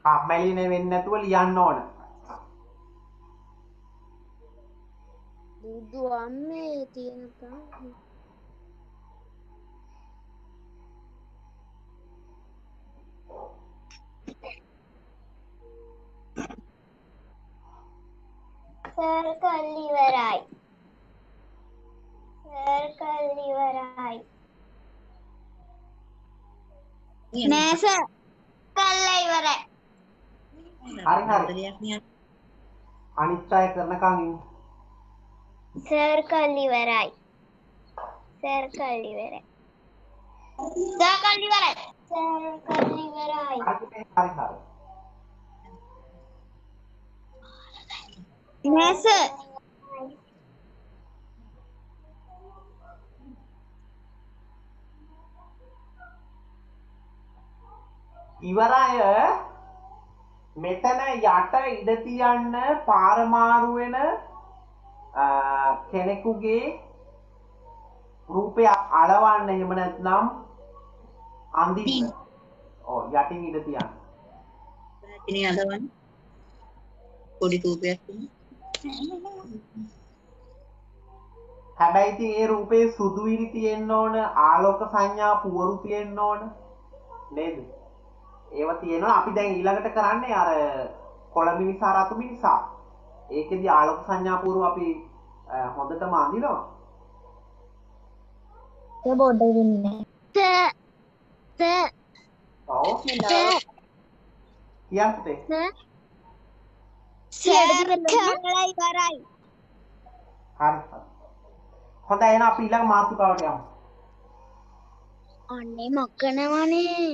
මැලින වෙන්නේ නැතුව ලියන්න ඕන. බුදු අම්මේ තියෙන ප්‍රශ්නේ. සර්කල් ඉවරයි. සර්කල් ඉවරයි. නෑ සර්. කල්ලා ඉවරයි. හරි. අනිත් අය කරනකම් ඉන්න. සර්කල් ඉවරයි. සර්කල් ඉවරයි. සර්කල් ඉවරයි. සර්කල් ඉවරයි. හරි. නෑ සර්. ඉවරය. මෙතන යට ඉඩ තියන්න පාරමාරු වෙන කෙනෙකුගේ රූපයක් අලවන්න එහෙම නැත්නම් අඳින්න. ඔව් යටින් ඉඩ තියන්න. ඉතින් අලවන්න. පොඩි රූපයක් හැබැයි ඉතින් ඒ රූපේ සුදු ඉරි තියෙන්න ඕන, ආලෝක සංඥා පුවරු තියෙන්න ඕන. නේද? ඒව තියෙනවා. අපි දැන් ඊළඟට කරන්නේ අර කොළ මිනිසා රතු මිනිසා. ඒකෙදි ආලෝක සංඥා පුවරු අපි හොඳටම අඳිනවා. ඒ බෝඩ් එකේ ඉන්නේ. සර්. ඔව්. කියන්නට. සර් කල්ලා ඉවරයි. හරි. හොඳයි එහෙනම් අපි ඊළඟ මාතෘකාවට යමු. අනේ මකනවනේ.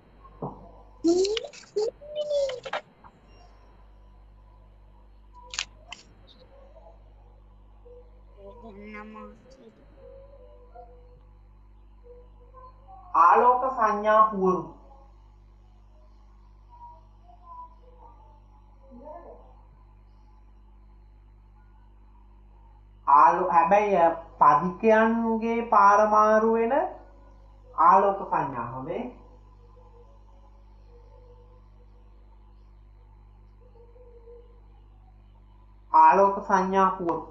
ආලෝක සංඥා පුවරු. හැබැයි පදිකයන්ගේ පාරමාරු වෙන ආලෝක සංඥා හොඳේ. ආලෝක සංඥා පුවරු.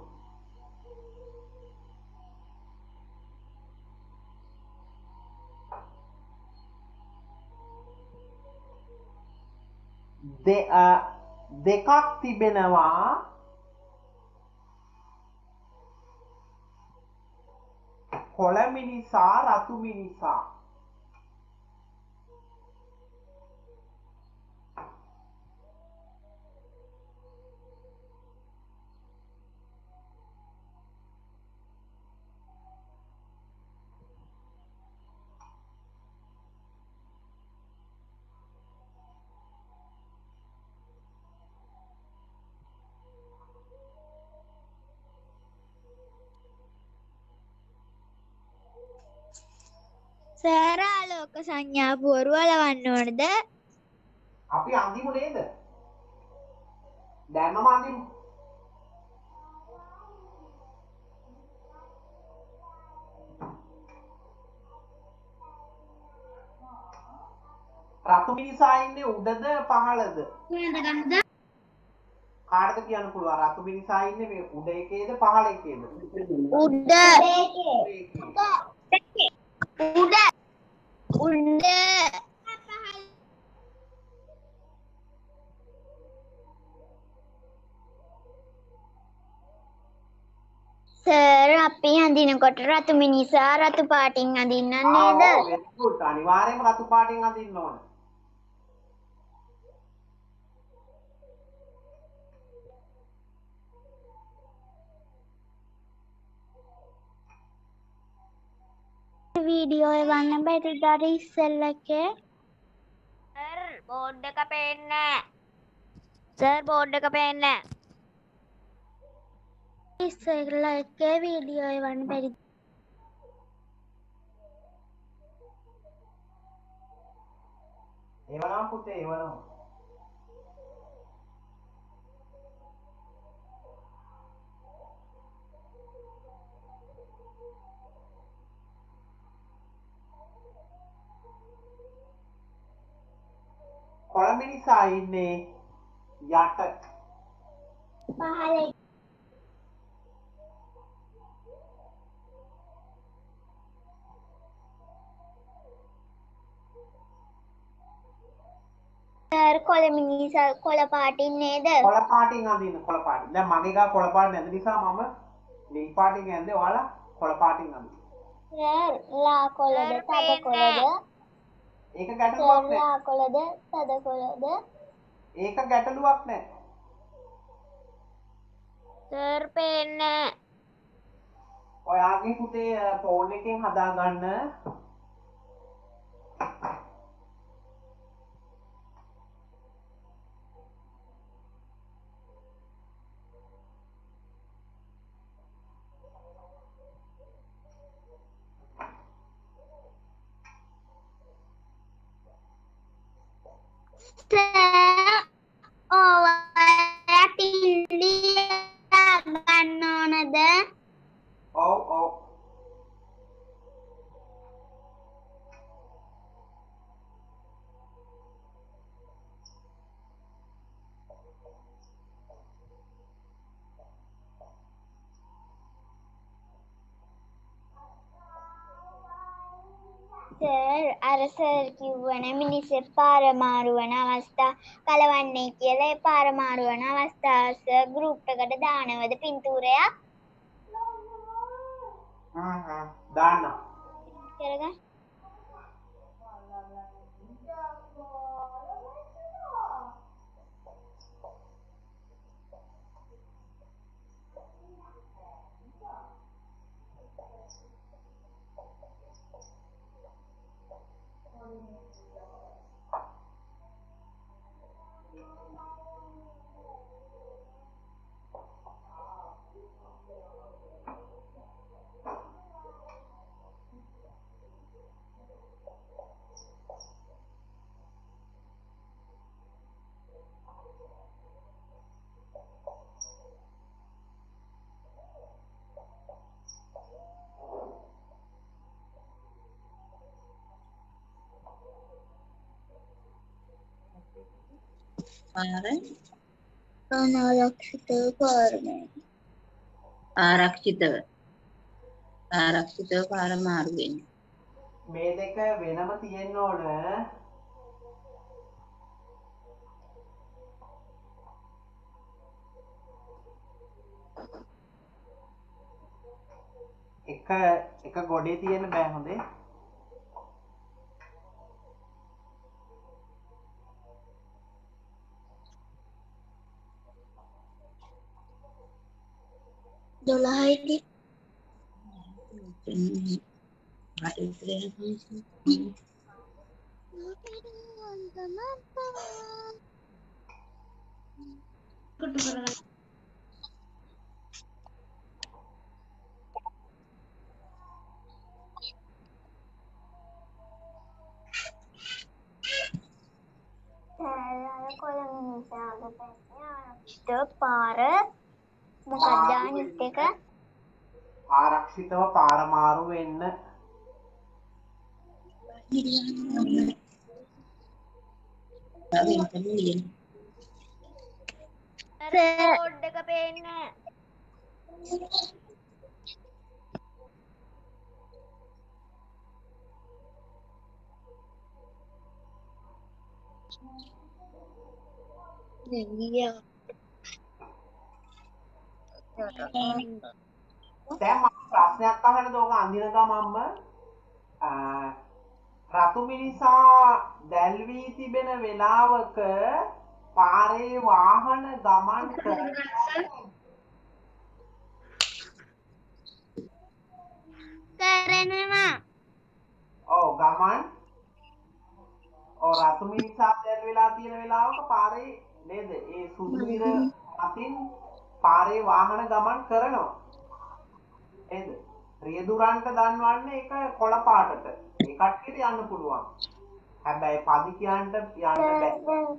දෙකක් තිබෙනවා. කොළ මිනිසා රතු මිනිසා. සර් ආලෝක සංඥා පුවරු අලවන්න ඕනද? අපි අඳිමු නේද? දැන්ම අඳිමු. රතු මිනිසා ඉන්නේ උඩද පහළද? කාටද කියන්න පුළුවන් රතු මිනිසා ඉන්නේ මේ උඩ එකේද පහළ එකේද? උඩ. උඩ. සර් අපි අඳිනකොට රතු මිනිසා රතු පාටින් අඳින්න නේද? very good. අනිවාර්යයෙන්ම රතු පාටින් අඳින්න ඕන. වීඩියෝ එවන්න බැරිද අර ඉස්සෙල්ල එකේ? සර් බෝඩ් එක පේන්නේ නැහැ. සර් බෝඩ් එක පේන්නේ නැහැ. ඉස්සෙල්ල එකේ වීඩියෝ එවන්න බැරිද? එවනම් පුතේ එවනම්. කොළ මිනිසා ඉන්නේ යට. පහළ සර් කොළ මිනිසා කොළ පාටින් නේද? කොළ පාටින් අඳින්න කොළ පාටින්. දැන් මගේ ගා කොළ පාට නැති නිසා මම නිල් පාටින් ඇඳේ. ඔයාලා කොළ පාටින් අඳින්න. සර් ලා කොළද තද කොළද? ඒක ගැටලුවක් සර් නෑ. ලා කොළද තද කොළද? ඒක ගැටලුවක් නෑ. සර් පේන්නේ. ඔයාගේ පුතේ ෆෝන් එකෙන් හදාගන්න. සර් ඔයා තින්ඩි ගන්න ඕනද? ඔව්. සර් අර සර් කිව්වනේ මිනිස්සු පාරමාරු වන අවස්ථා කලවන්නේ කියලා. ඒ පාරමාරු වන අවස්ථාව සර් ගෲප් එකට දානවද පින්තූරයක්? දාන්න. කරගන්න. අනාරක්ෂිතව පාරමයි. ආරක්ෂිතව පාර මාරු වෙන්නේ. මේ දෙක වෙනම තියෙන්න ඕන. එක ගොඩේ තියෙන්න බෑ හොඳේ. දොළහයිදි පාර මොකක්ද අනිත් එක? ආරක්ෂිතව පාරමාරු වෙන්න. බෝඩ් එක පේන්නේ. දැන් මම ප්‍රශ්නයක් අහන්නද ඕක අඳින ගමන්ම රතු මිනිසා දැල්වී තිබෙන වෙලාවක පාරේ වාහන ගමන් කරනවා. ඔව් ගමන් රතු මිනිසා දැල් වෙලා තියෙන වෙලාවක පාරේ නේද ඒ සුදුිර අතින් පාරේ වාහන ගමන් කරනවා නේද? රියදුරන්ට දන්වන්නේ ඒක කොළ පාටට. ඒ කට්ටියට යන්න පුළුවන්. හැබැයි පදිකයන්ට යන්න බැහැ.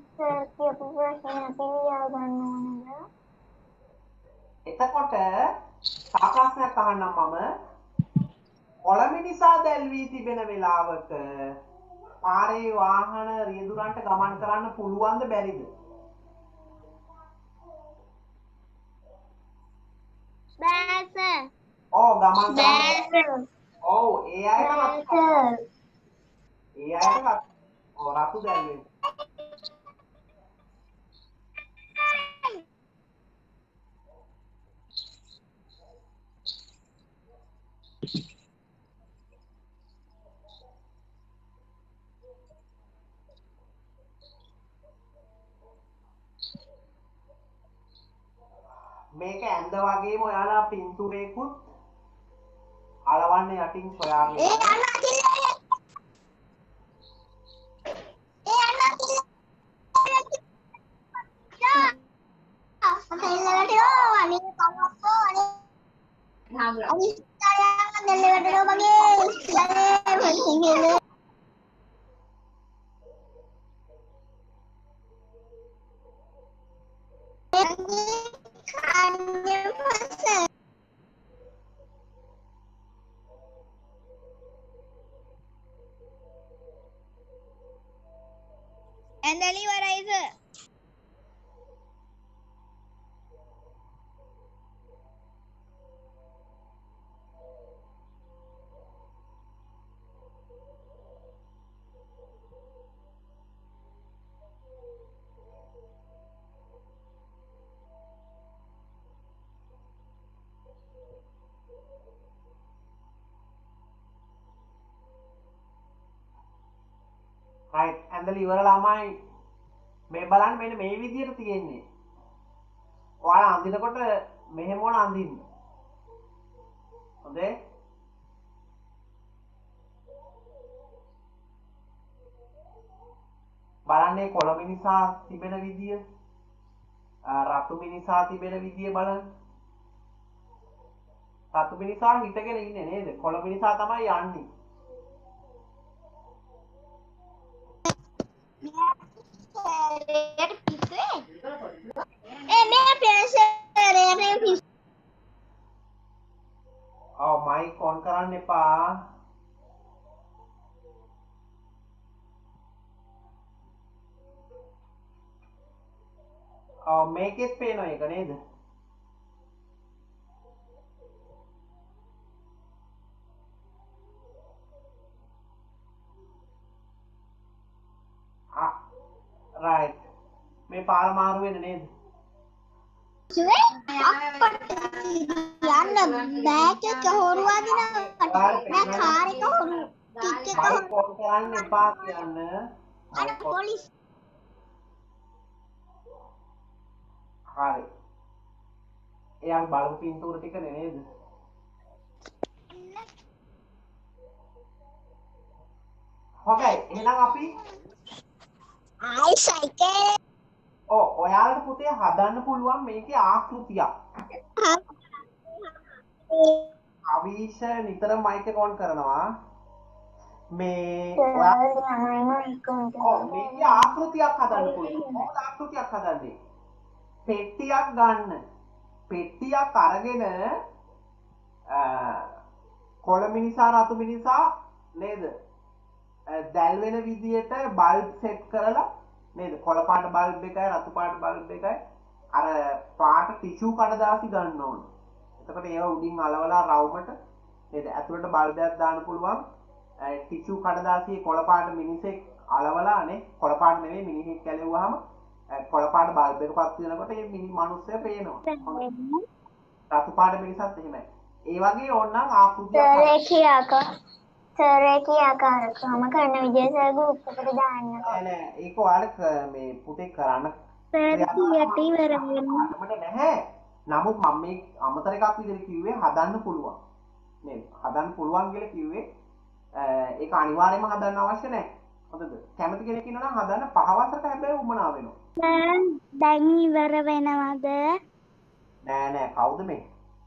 එතකොට සාකච්ඡාවක් අහන්නම් මම. කොළ මිනිසා දැල්වී තිබෙන වෙලාවක පාරේ වාහන රියදුරන්ට ගමන් කරන්න පුළුවන්ද බැරිද? බෑ සර්. ඔව් ගමන් කරන්න. බෑ සර්. ඔව් ඒ අයට බෑ සර්. රතු දැල්වෙන්නේ. මේක ඇඳ වගේම ඔයාලා පින්තූරයකුත් අලවන්න යටින් සොයාගෙන ඇඳලි වරයි සර්. right ඇඳලා ඉවරලා ළමයි මේ බලන්න මෙන්න මේ විදිහට තියෙන්නේ. ඔයාලා අඳිනකොට මෙහෙම ඕන අඳින්න. හොඳේ? බලන්නේ කොළ මිනිසා තිබෙන විදිය, රතු මිනිසා තිබෙන විදිය බලන්න. රතු මිනිසා හිටගෙන ඉන්නේ නේද? කොළ මිනිසා තමයි යන්නේ. මයික් ඔන් කරන්න එපා. මේකෙත් පේනවා ඒක නේද? right මේ පාර මාරු වෙන්නේ නේද? යන්න බෑග් එක හොරුවා දිනවට නෑ කාර් එක හොරු ටික් එක හොරු කරන්න එපා කියන්න. අර පොලිස් හරි. එයා බලු පින්තූර ටික නේද? හොඳයි එහෙනම් අපි ආයි සයිකල් ඔයාලට පුතේ හදන්න පුළුවන් මේකේ ආකෘතියක්. අවිෂ නිතරම මයික් එක ඔන් කරනවා. මේ මේකේ ආකෘතියක් හදන්න පුළුවන්. මොකද ආකෘතියක් හදන්නේ? පෙට්ටියක් ගන්න. පෙට්ටියක් අරගෙන කොළ මිනිසා රතු මිනිසා නේද? දැල් වෙන විදියට බල්බ් සෙට් කරලා නේද? කොළ පාට බල්බ් එකයි රතු පාට බල්බ් එකයි අර පාට ටිෂු කඩදාසි ගන්න ඕන. එතකොට ඒව උඩින් අලවලා රවුමට නේද? ඇතුළට බල්බයක් දාන්න පුළුවන්. ටිෂු කඩදාසියේ කොළ පාට මිනිසෙක් අලවලා නේ කොළ පාට නෙවෙයි මිනිහෙක් කැලෙව්වහම කොළ පාට බල්බ් එක පත් වෙනකොට මේ මිනි මිනිස්සයා පේනවා. රතු පාට මිනිසත් එහෙමයි. ඒ වගේ ඕනනම් ආකෘතියක් සරේකී ආකාරකම කරන විදිය සර් ගෲප් එකට දාන්න. නෑ ඒක ඔයාලා මේ පුතේ කරන්න ඉවර වෙනවා. නැහැ. නමුත් මම මේ අමතර එකක් විදිහට කිව්වේ හදන්න පුළුවන්. නේද? හදන්න පුළුවන් කියලා කිව්වේ ඒක අනිවාර්යයෙන්ම හදන්න අවශ්‍ය නැහැ. හොඳද? කැමති කෙනෙක් ඉන්නවා නම් හදන්න 5 වසරට හැබැයි උමනාව වෙනවා. දැන් ඉවර වෙනවද? නෑ කවුද මේ?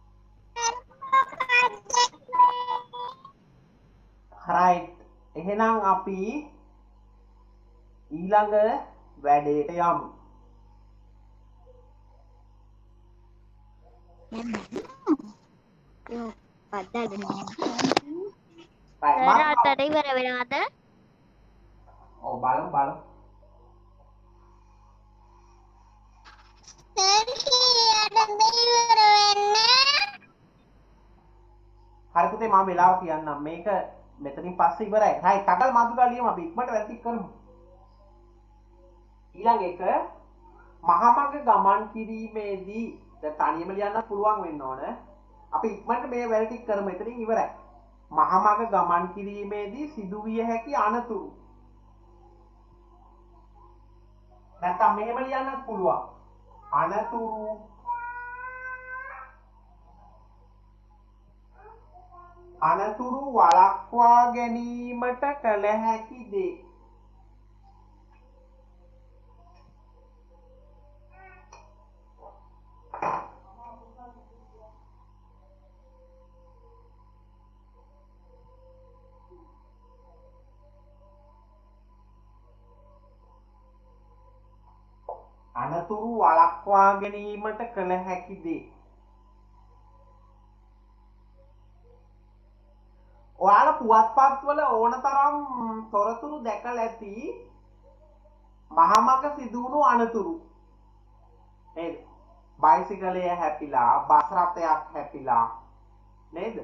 right එහෙනම් අපි ඊළඟ වැඩේට යමු. රටට ඉවර වෙනවද? ඔව් බලමු බලමු. හරි පුතේ මම වෙලාව කියන්නම්. මේක මෙතනින් පස්සේ ඉවරයි. right තකල් මාතෘකා ලියමු අපි ඉක්මනට වැරදි කරමු. ඊළඟ එක මහමග ගමන් කිරීමේදී දැන් තනියම ලියන්න පුළුවන් වෙන්න ඕන. අපි ඉක්මනට මේ වැරදි ටික කරමු. එතනින් ඉවරයි. මහමග ගමන් කිරීමේදී සිදුවිය හැකි අනතුරු. නැත්නම් මෙහෙම ලියන්නත් පුළුවන්. අනතුරු අනතුරු වළක්වා ගැනීමට කළ හැකි දේ. අනතුරු වළක්වා ගැනීමට කළ හැකි දේ. ඔයාලා පුවත්පත්වල ඕනතරම් තොරතුරු දැකලා ඇති මහමග සිදුවුණු අනතුරු. නේද? බයිසිකලය හැපිලා, බස් රථයක් හැපිලා නේද?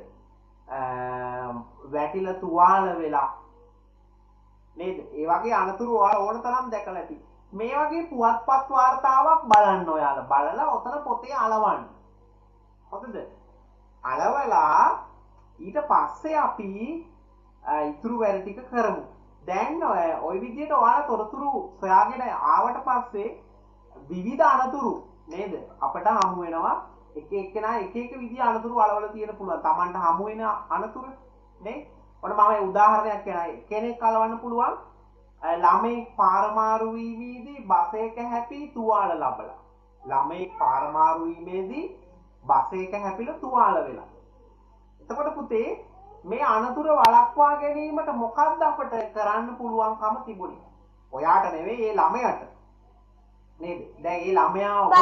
වැටිලා තුවාල වෙලා නේද? ඒ වගේ අනතුරු ඔයාලා ඕනතරම් දැකලා ඇති. මේ වගේ පුවත්පත් වාර්තාවක් බලන්න ඔයාලා. බලලා ඔතන පොතේ අලවන්න. හරිද? අලවලා ඊට පස්සේ අපි ඉතුරු වැඩ ටික කරමු. දැන් ඔය විදිහට ඔයාලා තොරතුරු සොයාගෙන ආවට පස්සේ විවිධ අනතුරු නේද? අපට හමු වෙනවා. එක එක්කෙනා එක එක විදිහ අනතුරු අලවල තියෙන පුළුවන්. Tamanට හමු වෙන අනතුරු නේ? ඔන්න මම උදාහරණයක් කියනවා. කෙනෙක් අලවන්න පුළුවන් ළමෙක් පාර මාරු වීමේදී බස් එක හැපි තුවාල ලබලා. ළමෙක් පාර මාරු වීමේදී බස් එක හැපිලා තුවාල වෙලා. එතකොට පුතේ මේ අනතුර වළක්වා ගැනීමට මොකක්ද අපට කරන්න පුළුවන්කම තිබුණේ? ඔයාට නෙවෙයි ඒ ළමයාට. නේද? දැන් ඒ ළමයා ඔව්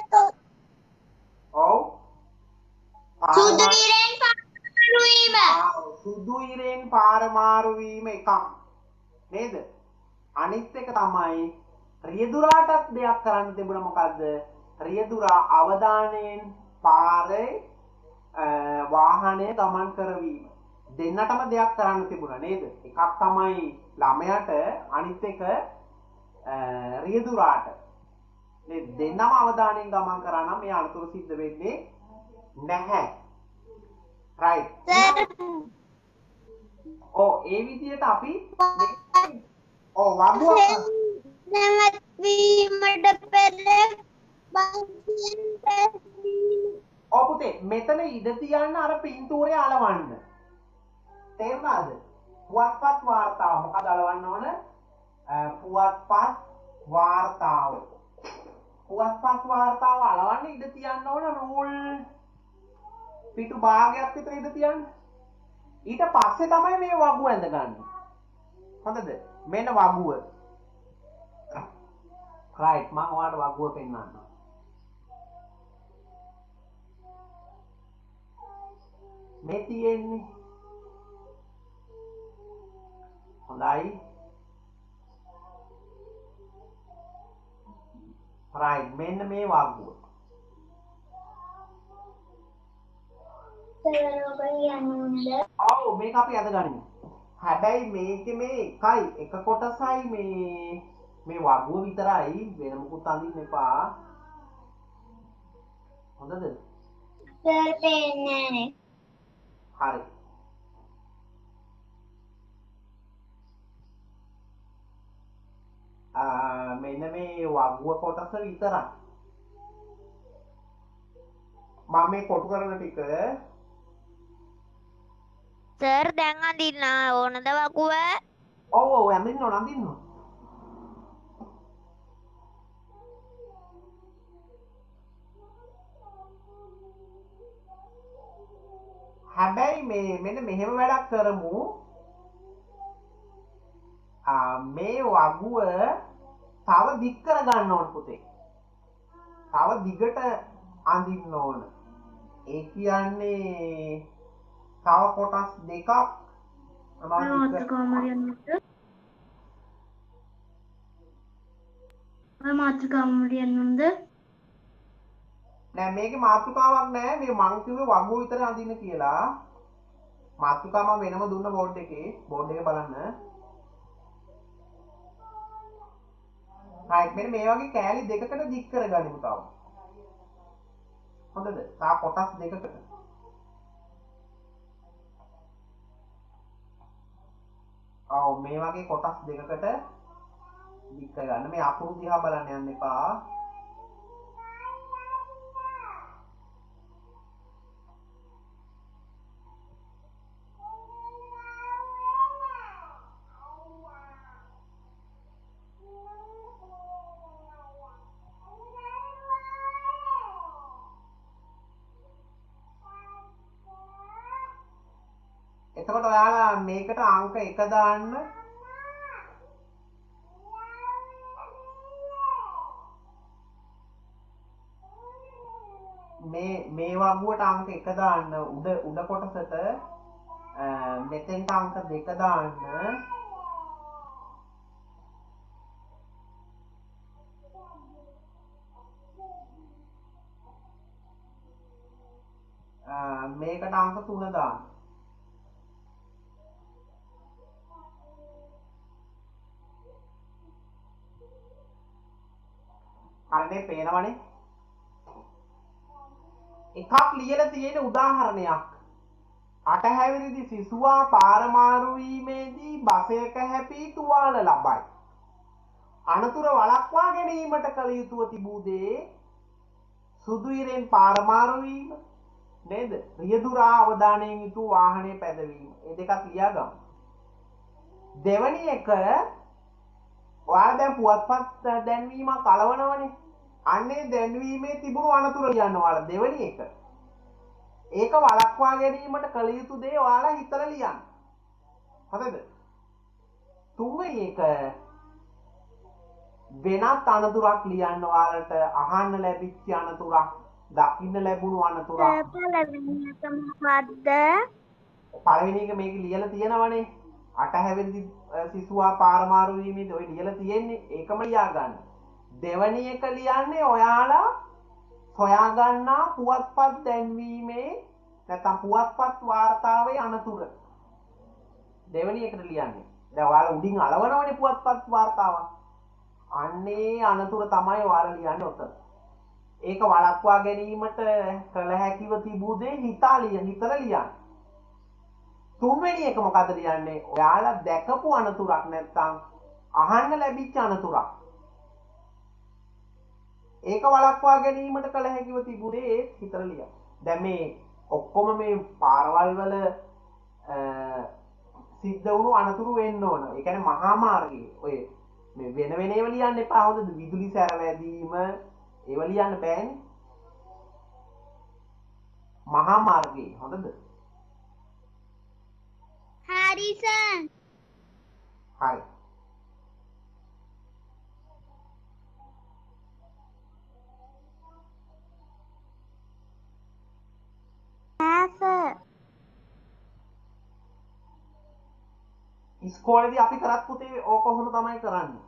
සුදු ඉරෙන් පාර මාරු වීම එකක්. නේද? අනිත් එක තමයි රියදුරාටත් දෙයක් කරන්න තිබුණා. මොකද්ද? රියදුරා අවධානයෙන් පාරේ වාහනය ගමන් කරවීම. දෙන්නටම දෙයක් කරන්න තිබුණා නේද? එකක් තමයි ළමයාට, අනිත් එක රියදුරාට. නේද? දෙන්නම අවධානයෙන් ගමන් කරා නම් මේ අනතුරු සිද්ධ වෙන්නේ නැහැ. right. ඒ විදිහට අපි වගුවක් නැවැත්වීමට පෙර පුතේ මෙතන ඉඩ තියන්න අර පින්තූරය අලවන්න. තේරුණාද? පුවත්පත් වාර්තාව මොකද අලවන්න ඕන? පුවත්පත් වාර්තාව. පුවත්පත් වාර්තාව අලවන්න ඉඩ තියන්න ඕන රූල් පිටු භාගයක් විතර ඉඩ තියන්න. ඊට පස්සේ තමයි මේ වගුව ඇඳගන්නේ. හොඳද? මෙන්න වගුව. right මම ඔයාලට වගුව පෙන්නන්නම්. මේ තියෙන්නේ. හොඳයි. right මෙන්න මේ වගුව. ඔව් මේක අපි අඳගනිමු. හැබැයි මේකේ මේ එකයි එක කොටසයි මේ වගුව විතරයි, වෙන මොකුත් අඳින්න එපා. හොඳද? සර් පේන්නේ නැහැ. හරි. මෙන්න මේ වගුව කොටස විතරයි. මම මේ කොටු කරන ටික සර් දැන් අඳින්න ඕනද වකුව? ඔව් අඳින්න ඕන අඳින්න ඕන. හැබැයි මෙන්න මෙහෙම වැඩක් කරමු. මේ වගුව තව දික් කර ගන්න ඕන පුතේ. තව දිගට අඳින්න ඕන. ඒ කියන්නේ තව කොටස් දෙකක් ඔය මාතෘකාව ලියන්නද? නෑ මේකේ මාතෘකාවක් නෑ මේ මං කිව්වේ වගුව විතර අඳින්න කියලා. මාතෘකාව මම වෙනම දුන්න බෝඩ් එකේ බලන්න. හරි මෙන්න මේ වගේ කෑලි දෙකකට දික් කරගනිමු තාම. හොඳද? තා කොටස් දෙකකට. ඔව් මේ වගේ කොටස් දෙකකට දික් කරගන්න. මේ අකුරු දිහා බලන්න යන්න එපා. එතකොට ඔයාලා මේකට අංක 1 දාන්න. මේ වගුවට අංක 1 දාන්න උඩ කොටසට මෙතෙන්ට අංක 2 දාන්න. මේකට අංක 3 දාන්න. හරිනේ පේනවනේ. එකක් ලියලා තියෙන උදාහරණයක්. අටහැවිරිදි සිසුවා පාරමාරු වීමේදී බසයක හැපී තුවාල ලබයි. අනතුර වළක්වා ගැනීමට කළ යුතුව තිබූ දේ සුදු ඉරෙන් පාරමාරු වීම නේද? රියදුරා අවධානයෙන් යුතු වාහනේ පැදවීම. මේ දෙකක් ලියා ගමු. දෙවැනි එක ඔයාලා දැන් පුවත්පත් දැන්වීමක් අලවනවනේ. අන්නේ දැන්වීමේ තිබුණු අනතුර ලියන්න ඔයාලා දෙවැනි එක. ඒක වළක්වා ගැනීමට කළ යුතු දේ ඔයාලා හිතලා ලියන්න. හරිද? තුන්වෙනි එක වෙනත් අනතුරක් ලියන්න ඔයාලට අහන්න ලැබිච්ච අනතුරක්, දකින්න ලැබුණු අනතුරක්. පළවෙනි එක මොකද්ද? පළවෙනි එක මේක ලියලා තියෙනවනේ. අටහැවිරිදි සිසුවා පාරමාරු වීමේදී ඔය ලියලා තියෙන්නේ. ඒකම ලියා ගන්න. දෙවැනි එක ලියන්නේ ඔයාලා හොයාගන්නා පුවත්පත් දැන්වීමේ නැත්නම් පුවත්පත් වාර්තාවේ අනතුර. දෙවැනි එකට ලියන්නේ. දැන් ඔයාලා උඩින් අලවනවනේ පුවත්පත් වාර්තාවක්. අන්නේ අනතුර තමයි ඔයාලා ලියන්නේ ඔතන. ඒක වළක්වා ගැනීමට කළ හැකිව තිබූ දේ හිතලා ලියන්න. තුන්වෙනි එක මොකද ලියන්නේ? ඔයාලා දැකපු අනතුරක් නැත්නම් අහන්න ලැබිච්ච අනතුරක්. ඒක වළක්වා ගැනීමට කළ හැකිව තිබූ දේ හිතලා ලියන්න. දැන් මේ ඔක්කොම මේ පාරවල් වල සිද්ධ වුණු අනතුරු වෙන්න ඕන. ඒ කියන්නේ මහා මාර්ගයේ ඔය මේ වෙන ඒවා ලියන්න එපා. හොඳද? විදුලි සැර වැදීම ඒව ලියන්න බෑනේ. මහා මාර්ගයේ හොඳද? හරි සර්. හරි. ඉස්කෝලේදී අපි කරත් පුතේ ඕක කොහොම තමයි කරන්නේ.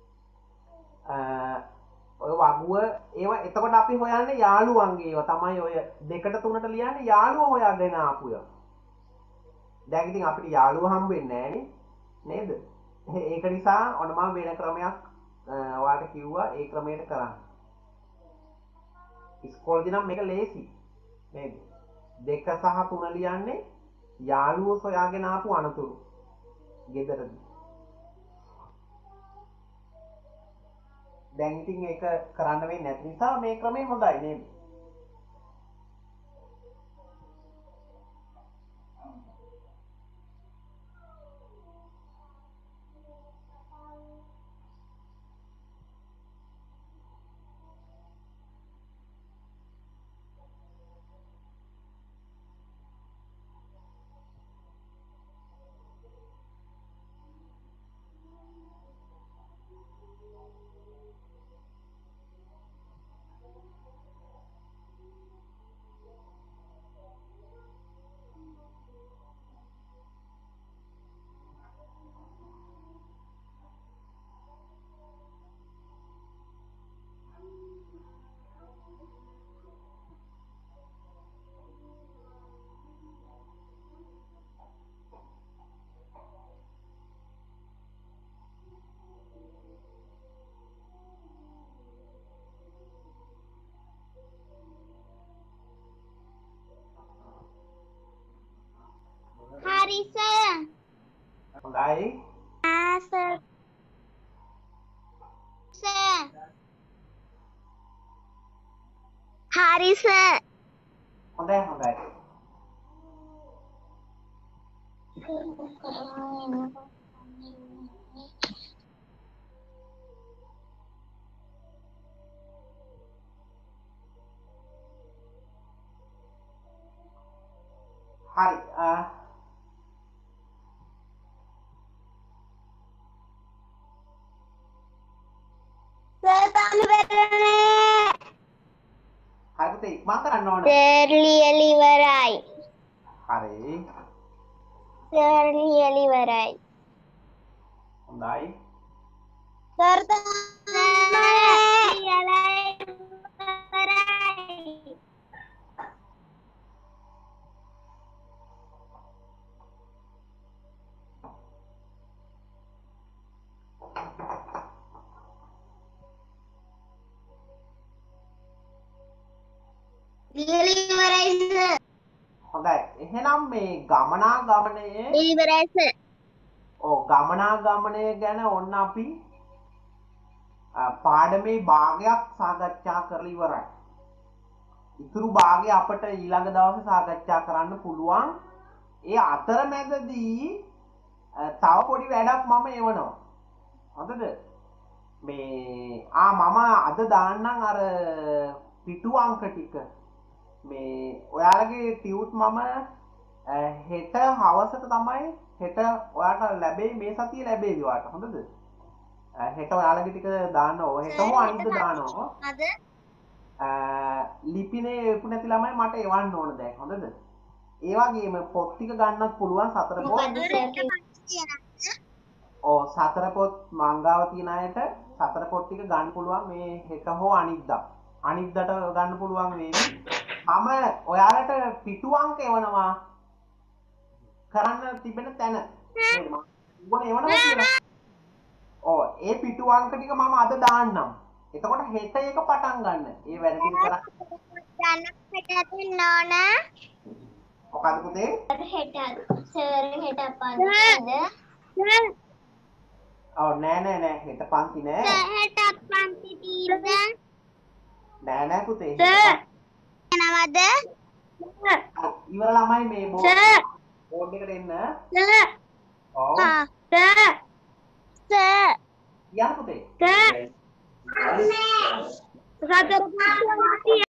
ඔය වගුව ඒවා එතකොට අපි හොයන්නේ යාළුවන්ගේ ඒවා තමයි ඔය 2ට 3ට ලියන්නේ යාළුවෝ හොයාගෙන ආපු ඒවා. දැන් ඉතින් අපිට යාළුවෝ හම්බ වෙන්නේ නෑනේ නේද? ඒක නිසා ඔන්න මම වෙන ක්‍රමයක් ඔයාලට කිව්වා ඒ ක්‍රමයට කරන්න. ඉස්කෝලේදී නම් මේක ලේසි නේද? 2 සහ 3 ලියන්නේ යාළුවෝ හොයාගෙන ආපු අනතුරු. ගෙදරදී. දැන් ඉතින් ඒක කරන්න වෙන්නේ නැති නිසා මේ ක්‍රමය හොඳයි නේද? හොඳයි. සර්. සර්. හරි සර්. හොඳයි හොඳයි. හරි. සර් තාම ඉවරනේ. හරි පුතේ ඉක්මන් කරන්න ඕන. සර් ලියලා ඉවරයි. හරි. සර් ලියලා ඉවරයි. හොඳයි. සර් ලියලා ඉවරයි. ලියලා ඉවරයි සර්. හොඳයි. එහෙනම් මේ ගමනාගමනයේ ඉවරයි සර්. ගමනාගමනය ගැන ඔන්න අපි පාඩමේ භාගයක් සාකච්ඡා කරලා ඉවරයි. ඉතුරු භාගය අපට ඊළඟ දවසේ සාකච්ඡා කරන්න පුළුවන්. ඒ අතරමැදදී තව පොඩි වැඩක් මම එවනවා. හොඳද? මේ මම අද දාන්නම් අර පිටු අංක ටික. මේ ඔයාලගේ ටියුට් මම හෙට හවසට තමයි හෙට ඔයාට ලැබෙයි මේ සතිය ලැබේවි ඔයාට. හොඳද? හෙට ඔයාලගේ ටික දාන්න ඕ. හෙට හෝ අනිද්දා දානවා. අද ලිපිනේ එපු නැති ළමයි මට එවන්න ඕන දැන්. හොඳද? ඒ වගේම පොත් ටික ගන්නත් පුළුවන් සතර පොත්. සතර පොත් මංගාව තියෙන අයට සතර පොත් ටික ගන්න පුළුවන් මේ හෙට හෝ අනිද්දා. අනිද්දාට ගන්න පුළුවන් වේවි. මම ඔයාලට පිටු අංක එවනවා කරන්න තිබෙන තැන. නේද? මම එවනවා කියලා. ඒ පිටු අංක ටික මම අද දාන්නම්. එතකොට හෙට එක පටන් ගන්න. ඒ වැඩ ටික කරා. ගන්න හෙට දෙන්න ඕන. මොකද පුතේ? හෙට සර් හෙට පන්තිද? නෑ හෙට පන්ති නෑ. සර් හෙට පන්ති තියෙද? නෑ පුතේ. යනවද? ඉවර ළමයි මේ බෝඩ් එකට එන්න. ඔව්. සර් යන්න පුතේ. සතර